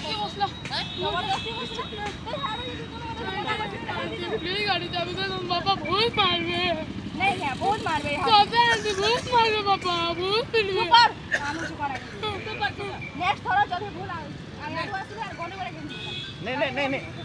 जबरदस्ती बसला प्लीज गाड़ी चाबी दे तुम पापा बहुत मारवे नहीं है बहुत मारवे पापा आंटी बहुत मारवे पापा बहुत पिटवे ऊपर मानू छु करा नेक्स्ट थोड़ा जल्दी भूल आ आगे आसिले और गोने गोने नहीं